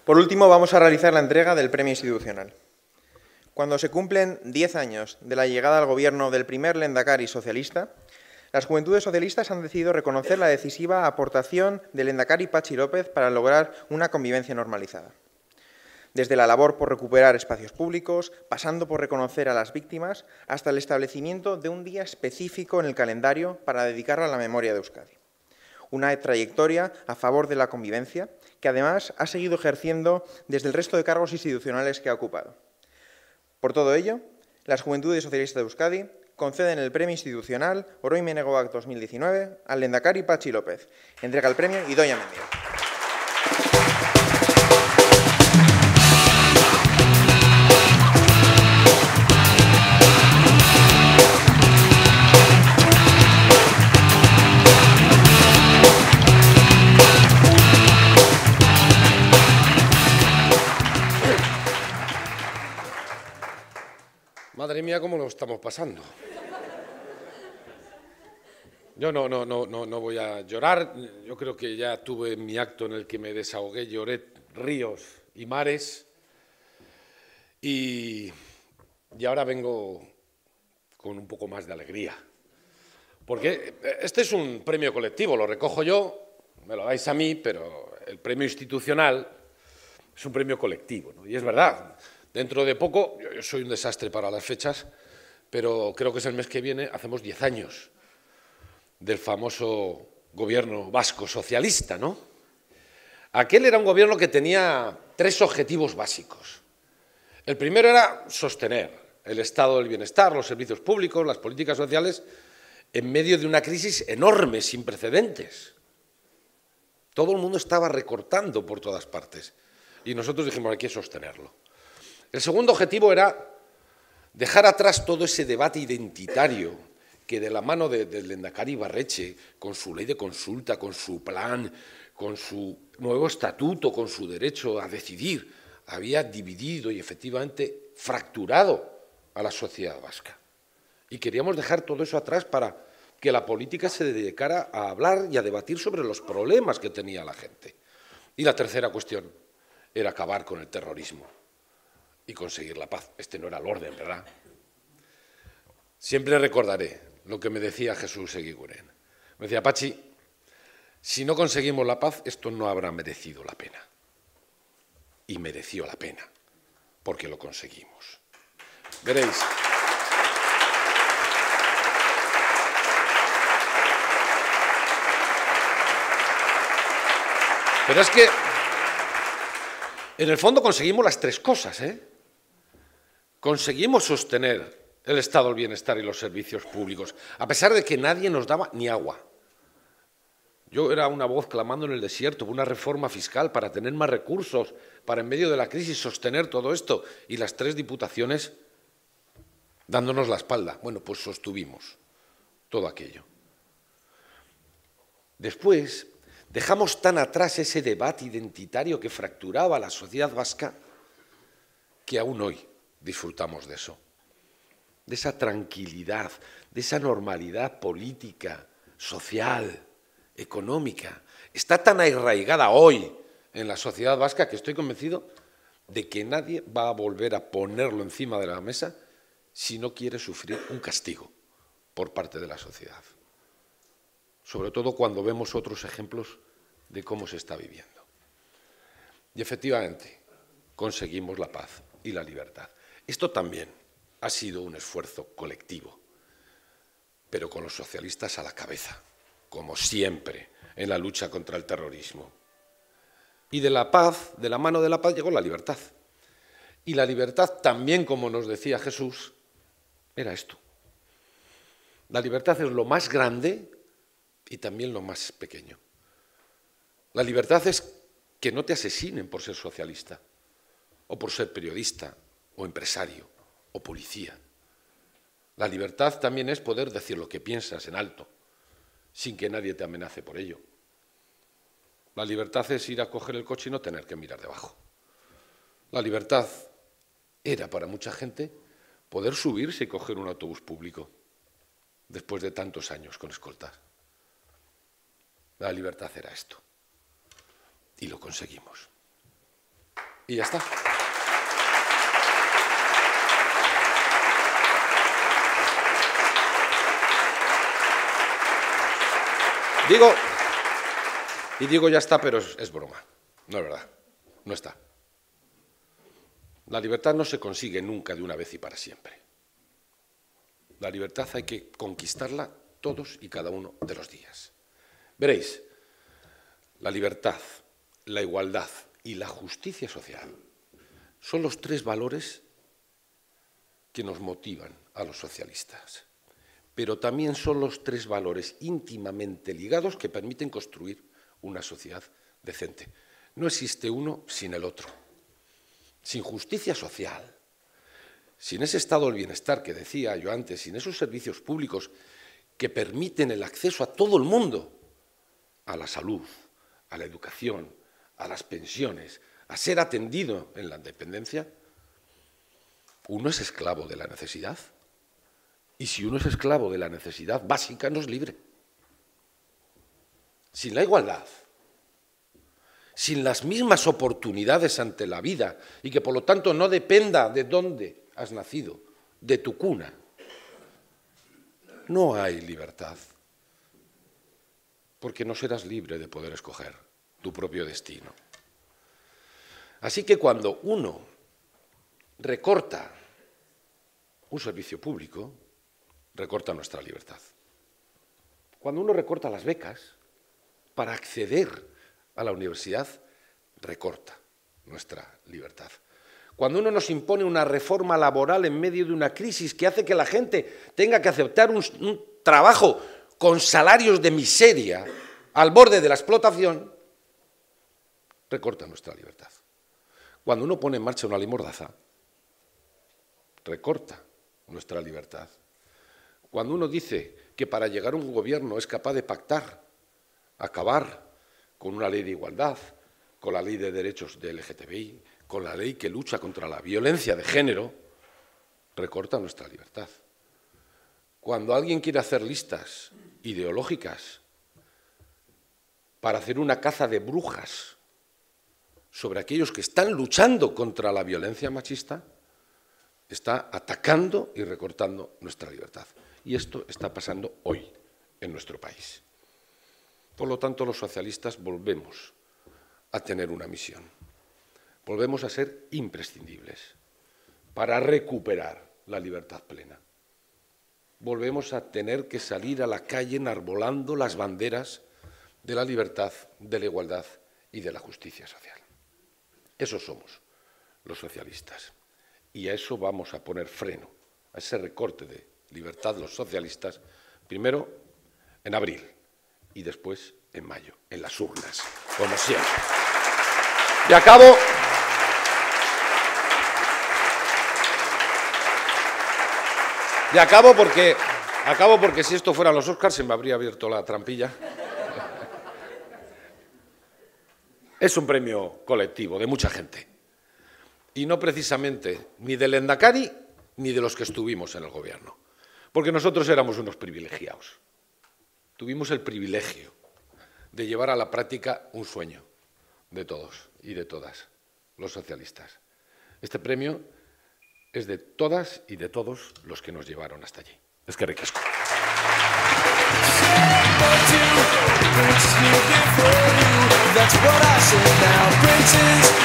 Por último, vamos a realizar la entrega del premio institucional. Cuando se cumplen 10 años de la llegada al gobierno del primer lehendakari socialista, las Juventudes Socialistas han decidido reconocer la decisiva aportación del lehendakari Patxi López para lograr una convivencia normalizada. Desde la labor por recuperar espacios públicos, pasando por reconocer a las víctimas, hasta el establecimiento de un día específico en el calendario para dedicarlo a la memoria de Euskadi. Una trayectoria a favor de la convivencia que además ha seguido ejerciendo desde el resto de cargos institucionales que ha ocupado. Por todo ello, las Juventudes Socialistas de Euskadi conceden el Premio Institucional Oroimen Egoak 2019 al lehendakari Patxi López. Entrega el premio Idoia Mendia. Madre mía, cómo lo estamos pasando. Yo no voy a llorar. Yo creo que ya tuve mi acto en el que me desahogué, lloré ríos y mares. Y ahora vengo con un poco más de alegría. Porque este es un premio colectivo, lo recojo yo, me lo dais a mí, pero el premio institucional es un premio colectivo, ¿no? Y es verdad. Dentro de poco, yo soy un desastre para las fechas, pero creo que es el mes que viene, hacemos 10 años del famoso gobierno vasco socialista, ¿no? Aquel era un gobierno que tenía 3 objetivos básicos. El primero era sostener el estado del bienestar, los servicios públicos, las políticas sociales, en medio de una crisis enorme, sin precedentes. Todo el mundo estaba recortando por todas partes y nosotros dijimos, hay que sostenerlo. El segundo objetivo era dejar atrás todo ese debate identitario que de la mano del lehendakari Ibarretxe, con su ley de consulta, con su plan, con su nuevo estatuto, con su derecho a decidir, había dividido y efectivamente fracturado a la sociedad vasca. Y queríamos dejar todo eso atrás para que la política se dedicara a hablar y a debatir sobre los problemas que tenía la gente. Y la tercera cuestión era acabar con el terrorismo y conseguir la paz. Este no era el orden, ¿verdad? Siempre recordaré lo que me decía Jesús Eguiguren. Me decía, Patxi, si no conseguimos la paz, esto no habrá merecido la pena. Y mereció la pena, porque lo conseguimos. Veréis. Pero es que, en el fondo, conseguimos las 3 cosas, ¿eh? Conseguimos sostener el estado del bienestar y los servicios públicos, a pesar de que nadie nos daba ni agua. Yo era una voz clamando en el desierto por una reforma fiscal para tener más recursos, para en medio de la crisis sostener todo esto, y las 3 diputaciones dándonos la espalda. Bueno, pues sostuvimos todo aquello. Después dejamos tan atrás ese debate identitario que fracturaba a la sociedad vasca que aún hoy disfrutamos de eso, de esa tranquilidad, de esa normalidad política, social, económica. Está tan arraigada hoy en la sociedad vasca que estoy convencido de que nadie va a volver a ponerlo encima de la mesa si no quiere sufrir un castigo por parte de la sociedad. Sobre todo cuando vemos otros ejemplos de cómo se está viviendo. Y efectivamente, conseguimos la paz y la libertad. Esto también ha sido un esfuerzo colectivo, pero con los socialistas a la cabeza, como siempre, en la lucha contra el terrorismo. Y de la paz, de la mano de la paz, llegó la libertad. Y la libertad también, como nos decía Jesús, era esto. La libertad es lo más grande y también lo más pequeño. La libertad es que no te asesinen por ser socialista, o por ser periodista, o empresario, o policía. La libertad también es poder decir lo que piensas en alto, sin que nadie te amenace por ello. La libertad es ir a coger el coche y no tener que mirar debajo. La libertad era para mucha gente poder subirse y coger un autobús público después de tantos años con escoltas. La libertad era esto. Y lo conseguimos. Y ya está. Digo ya está, pero es broma. No es verdad. No está. La libertad no se consigue nunca de una vez y para siempre. La libertad hay que conquistarla todos y cada uno de los días. Veréis, la libertad, la igualdad y la justicia social son los 3 valores que nos motivan a los socialistas, pero también son los 3 valores íntimamente ligados que permiten construir una sociedad decente. No existe uno sin el otro. Sin justicia social, sin ese estado del bienestar que decía yo antes, sin esos servicios públicos que permiten el acceso a todo el mundo a la salud, a la educación, a las pensiones, a ser atendido en la dependencia, uno es esclavo de la necesidad. Y si uno es esclavo de la necesidad básica, no es libre. Sin la igualdad, sin las mismas oportunidades ante la vida y que por lo tanto no dependa de dónde has nacido, de tu cuna, no hay libertad, porque no serás libre de poder escoger tu propio destino. Así que cuando uno recorta un servicio público, recorta nuestra libertad. Cuando uno recorta las becas para acceder a la universidad, recorta nuestra libertad. Cuando uno nos impone una reforma laboral en medio de una crisis que hace que la gente tenga que aceptar un trabajo con salarios de miseria al borde de la explotación, recorta nuestra libertad. Cuando uno pone en marcha una ley mordaza, recorta nuestra libertad. Cuando uno dice que para llegar a un gobierno es capaz de pactar, acabar con una ley de igualdad, con la ley de derechos de LGTBI, con la ley que lucha contra la violencia de género, recorta nuestra libertad. Cuando alguien quiere hacer listas ideológicas para hacer una caza de brujas sobre aquellos que están luchando contra la violencia machista, está atacando y recortando nuestra libertad. Y esto está pasando hoy en nuestro país. Por lo tanto, los socialistas volvemos a tener una misión. Volvemos a ser imprescindibles para recuperar la libertad plena. Volvemos a tener que salir a la calle enarbolando las banderas de la libertad, de la igualdad y de la justicia social. Esos somos los socialistas. Y a eso vamos a poner freno, a ese recorte de libertad los socialistas, primero en abril y después en mayo, en las urnas, como siempre. Y acabo porque si esto fueran los Oscars se me habría abierto la trampilla. Es un premio colectivo de mucha gente. Y no precisamente ni del Lehendakari ni de los que estuvimos en el gobierno. Porque nosotros éramos unos privilegiados. Tuvimos el privilegio de llevar a la práctica un sueño de todos y de todas los socialistas. Este premio es de todas y de todos los que nos llevaron hasta allí. Eskerrik asko. That's what I said now, princess.